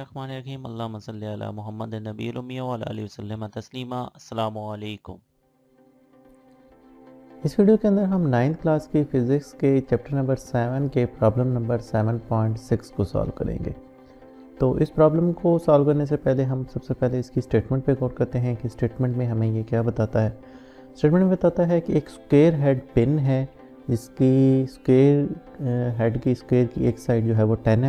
बिस्मिल्लाहिर्रहमानिर्रहीम अल्लाहुम्मा सल्लि अला मुहम्मद नबील उम्मी व अला आलिहि वसल्लम तस्लीमा। अस्सलामु अलैकुम। इस वीडियो के अंदर हम 9th क्लास की फ़िज़िक्स के चैप्टर नंबर 7 के प्रॉब्लम नंबर 7.6 को सॉल्व करेंगे। तो इस प्रॉब्लम को सॉल्व करने से पहले हम सबसे पहले इसकी स्टेटमेंट पे गौर करते हैं कि स्टेटमेंट में हमें ये क्या बताता है। स्टेटमेंट में बताता है कि एक स्क्वायर हेड पिन है जिसकी स्क्वायर हेड की स्क्वायर की एक साइड जो है वो 10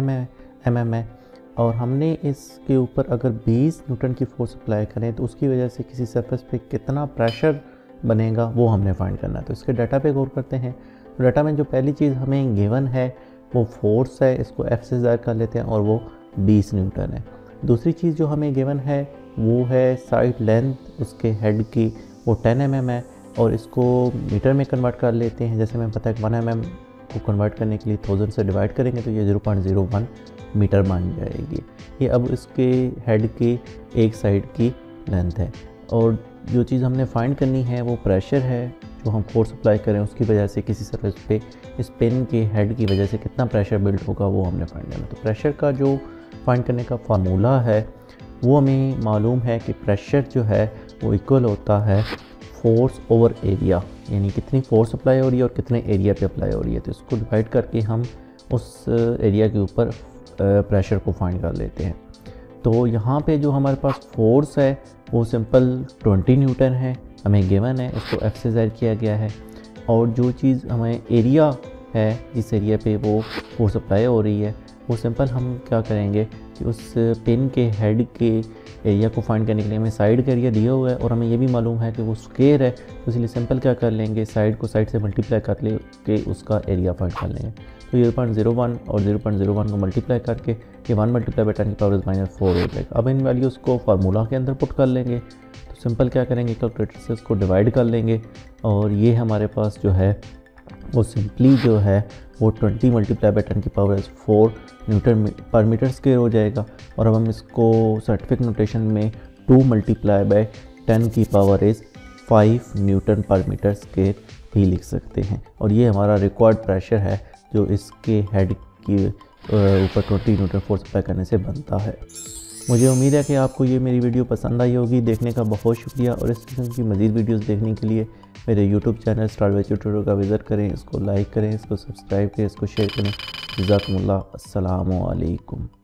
mm है और हमने इसके ऊपर अगर 20 न्यूटन की फोर्स अप्लाई करें तो उसकी वजह से किसी सरफेस पे कितना प्रेशर बनेगा वो हमने फाइंड करना है। तो इसके डाटा पे गौर करते हैं। तो डाटा में जो पहली चीज़ हमें गिवन है वो फोर्स है, इसको F से ज़ाहिर कर लेते हैं और वो 20 न्यूटन है। दूसरी चीज़ जो हमें गिवन है वो है साइड लेंथ उसके हेड की, वो 10 mm है और इसको मीटर में कन्वर्ट कर लेते हैं। जैसे हमें पता है 1 mm को कन्वर्ट करने के लिए 1000 से डिवाइड करेंगे तो ये 0.01 मीटर बन जाएगी। ये अब इसके हेड की एक साइड की लेंथ है और जो चीज़ हमने फाइंड करनी है वो प्रेशर है जो हम फोर्स अप्लाई करें उसकी वजह से किसी सरफेस पे इस पेन के हेड की वजह से कितना प्रेशर बिल्ड होगा वो हमने फाइंड करना है। तो प्रेशर का जो फाइंड करने का फार्मूला है वो हमें मालूम है कि प्रेशर जो है वो इक्वल होता है फोर्स ओवर एरिया, यानी कितनी फोर्स अप्लाई हो रही है और कितने एरिया पे अप्लाई हो रही है। तो इसको डिवाइड करके हम उस एरिया के ऊपर प्रेशर को फाइंड कर लेते हैं। तो यहाँ पे जो हमारे पास फोर्स है वो सिंपल 20 न्यूटन है, हमें गिवन है, इसको F से ज़ाहिर किया गया है। और जो चीज़ हमें एरिया है जिस एरिया पे वो फोर्स अप्लाई हो रही है वो सिंपल हम क्या करेंगे कि उस पेन के हेड के एरिया को फाइंड करने के लिए हमें साइड का एरिया दिया हुआ है और हमें ये भी मालूम है कि वो स्क्वायर है, तो इसलिए सिंपल क्या कर लेंगे, साइड को साइड से मल्टीप्लाई कर ले के उसका एरिया फाइंड कर लेंगे। तो 0.01 और 0.01 को मल्टीप्लाई करके ये 1 मल्टीप्लाई बाई 10 की पावर -4 हो जाएगा। अब इन वैल्यूज़ को फार्मूला के अंदर पुट कर लेंगे। तो सिंपल क्या करेंगे, कैलकुलेटर से इसको डिवाइड कर लेंगे और ये हमारे पास जो है वो सिंपली जो है वो 20 मल्टीप्लाई बाई 10 की power 4 newton per metre square हो जाएगा। और अब हम इसको साइंटिफिक नोटेशन में 2 मल्टीप्लाई बाई 10 की power 5 newton per metre square भी लिख सकते हैं। और ये हमारा रिक्वायर्ड प्रेशर है जो इसके हेड के ऊपर 20 न्यूटन फोर्स अप्लाई करने से बनता है। मुझे उम्मीद है कि आपको ये मेरी वीडियो पसंद आई होगी। देखने का बहुत शुक्रिया और इस किस्म की मज़ीद वीडियोस देखने के लिए मेरे YouTube channel star with tutorial का विज़िट करें, इसको लाइक करें, इसको सब्सक्राइब करें, इसको शेयर करें। जज़ाकुमुल्लाह। अस्सलामु अलैकुम।